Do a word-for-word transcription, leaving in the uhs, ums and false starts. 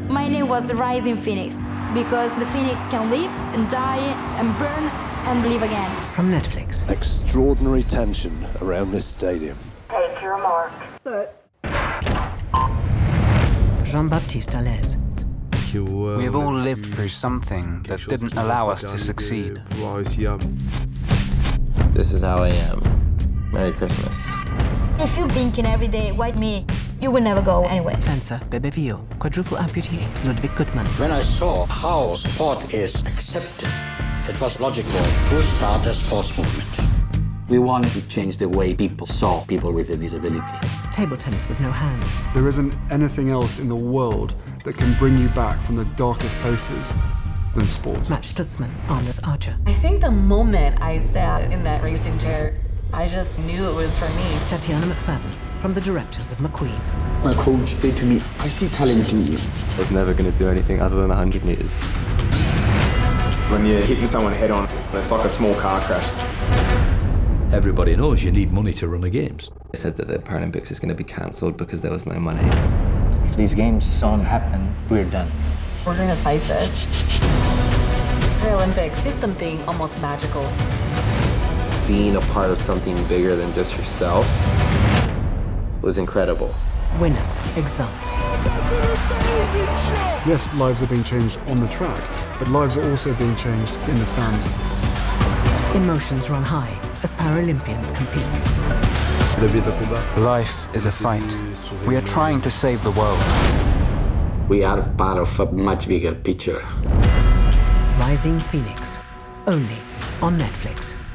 My name was the Rising Phoenix, because the Phoenix can live and die and burn and live again. From Netflix. Extraordinary tension around this stadium. Take your mark. Jean-Baptiste Allais. We have all lived through something that didn't allow us to succeed. This is how I am. Merry Christmas. If you're thinking every day, why me? You will never go anywhere. Fencer, Bebe Vio, quadruple amputee, Ludwig Gutmann. When I saw how sport is accepted, it was logical to start a sports movement. We wanted to change the way people saw people with a disability. Table tennis with no hands. There isn't anything else in the world that can bring you back from the darkest places than sport. Matt Stutzman, armless archer. I think the moment I sat in that racing chair, I just knew it was for me. Tatiana McFadden, from the directors of McQueen. My coach said to me, I see talent in you. I was never going to do anything other than one hundred meters. When you're hitting someone head on, it's like a small car crash. Everybody knows you need money to run the games. They said that the Paralympics is going to be cancelled because there was no money. If these games don't happen, we're done. We're going to fight this. Paralympics is something almost magical. Being a part of something bigger than just yourself was incredible. Winners exult. Yes, lives are being changed on the track, but lives are also being changed in the stands. Emotions run high as Paralympians compete. Life is a fight. We are trying to save the world. We are part of a much bigger picture. Rising Phoenix, only on Netflix.